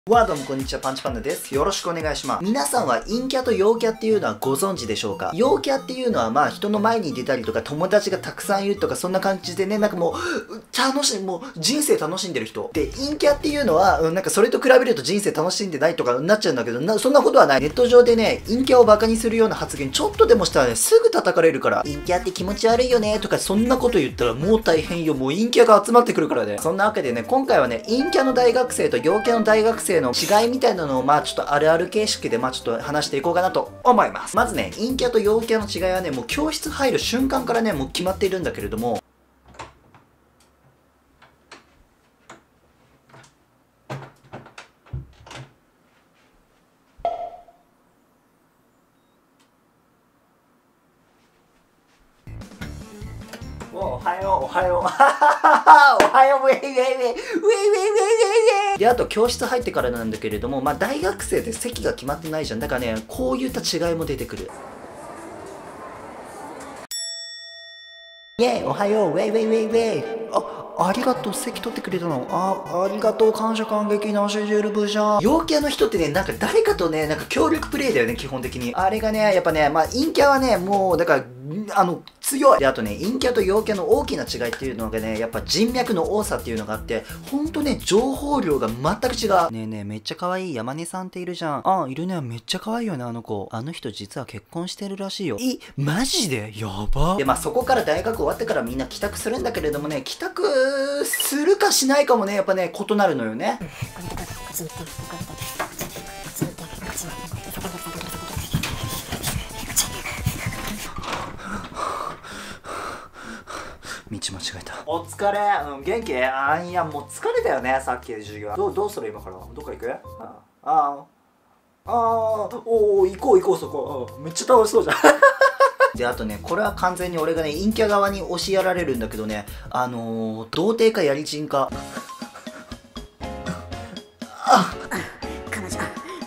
どうもこんにちは、パンチパンダです。よろしくお願いします。皆さんは陰キャと陽キャっていうのはご存知でしょうか？陽キャっていうのはまあ人の前に出たりとか友達がたくさんいるとかそんな感じでね、なんかもう人生楽しんでる人。で、陰キャっていうのは、なんかそれと比べると人生楽しんでないとかなっちゃうんだけど、そんなことはない。ネット上でね、陰キャをバカにするような発言ちょっとでもしたらね、すぐ叩かれるから、陰キャって気持ち悪いよねとかそんなこと言ったらもう大変よ。もう陰キャが集まってくるからね。そんなわけでね、今回はね、陰キャの大学生と陽キャの大学生の違いみたいなのをまあちょっとあるある形式でまあちょっと話していこうかなと思います。まずね、陰キャと陽キャの違いはね、もう教室入る瞬間からね、もう決まっているんだけれども、おはよう、おはよう。おはよう、ウェイウェイウェイ、ウェイウェイウェイウェイ。で、あと教室入ってからなんだけれども、まあ大学生で席が決まってないじゃん。だからね、こういった違いも出てくる。イェイ、おはよう、ウェイウェイウェイウェイ。ありがとう、席取ってくれたの。ありがとう、感謝感激なしジルブじゃん。陽キャの人ってね、なんか誰かとね、なんか協力プレイだよね、基本的に。あれがね、やっぱね、まあ陰キャはね、もう、だから、強い。で、あとね、陰キャと陽キャの大きな違いっていうのがね、やっぱ人脈の多さっていうのがあって、ほんとね、情報量が全く違う。ねえねえ、めっちゃ可愛い山根さんっているじゃん。いるね。めっちゃ可愛いよね、あの子。あの人実は結婚してるらしいよ。マジでやば。で、まあそこから大学終わってからみんな帰宅するんだけれどもね、帰宅するかしないかもね、やっぱね、異なるのよね。道間違えた。お疲れ。元気？いや、もう疲れたよね、さっきの授業。どうする今から。どっか行く？行こう、そこ。めっちゃ楽しそうじゃん。で、あとね、これは完全に俺がね、陰キャ側に押しやられるんだけどね、童貞かやりちんか。 かなちゃん、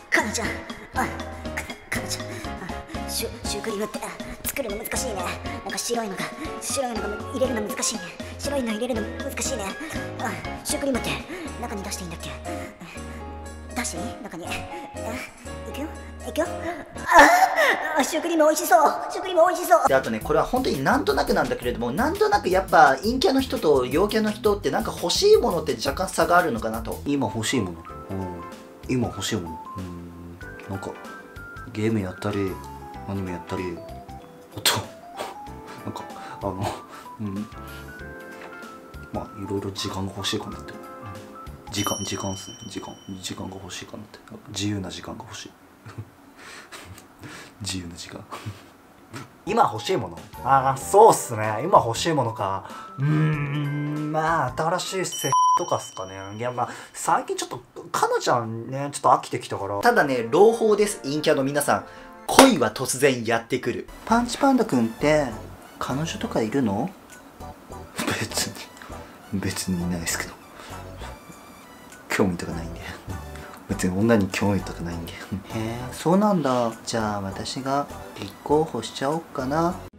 シュークリームって作るの難しいね。なんか白いのが入れるの難しいね。白いの入れるの難しいね。シュークリームって中に出していいんだっけ？出していい？中に。いくよ。シュークリーム美味しそう。 で、あとね、これは本当になんとなくなんだけれども、なんとなくやっぱ陰キャの人と陽キャの人ってなんか欲しいものって若干差があるのかなと。 今欲しいもの。なんかゲームやったりアニメやったり、あとなんかまあいろいろ時間が欲しいかなって。時間っすね。時間が欲しいかなって。自由な時間が欲しい。自由な時間。 今欲しいもの？そうっすね。今欲しいものか。まあ新しいセとかっすかね。いや、まあ最近ちょっとかなちゃんね、ちょっと飽きてきたから。 ただね、朗報です、陰キャの皆さん。恋は突然やってくる。パンチパンダくんって彼女とかいるの？ 別にいないですけど、興味とかないんで。別に女に興味とかないんで。 へえ、そうなんだ。じゃあ私が立候補しちゃおっかな。